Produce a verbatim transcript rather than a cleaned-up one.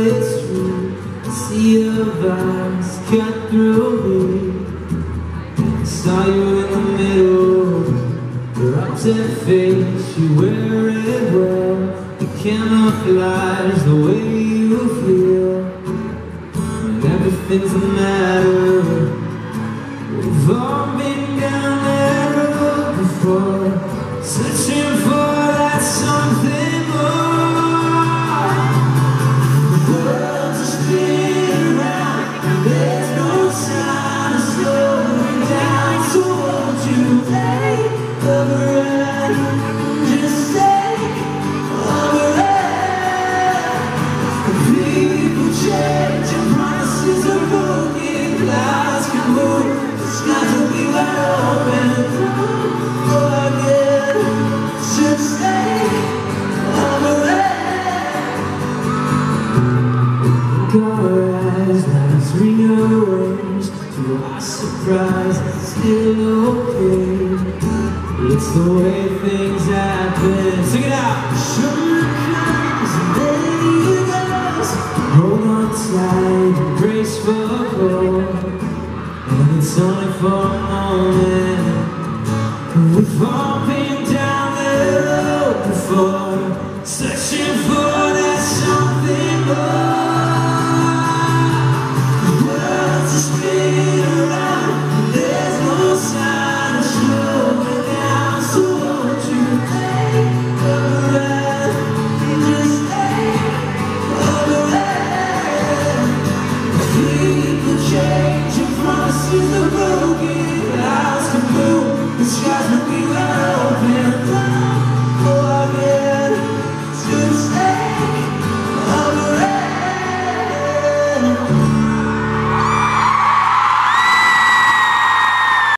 it's true. A sea of eyes cut through me. Saw you in the middle, your upset face, you wear it well. You camouflage the way you feel, and everything's a matter. We've all been down that road before, searching for that something more. The world's a spin around, and there's no sign of slowing down. So won't you take a breath, just take a breath. People change and promises are broken, clouds can move, the skies will be wide open. Forget, just take a breath. Look our eyes, now it's rearranged. To our surprise, it's still okay. It's the way things happen. Sing it out! Sugar comes and then it goes. Hold on tight and brace for gold. And it's only for a moment. We've all been down the road before, searching for that something more. The world's a spin around, and there's no sign of slowing down. So won't you take a breath, just take a breath. People change and promises are broken.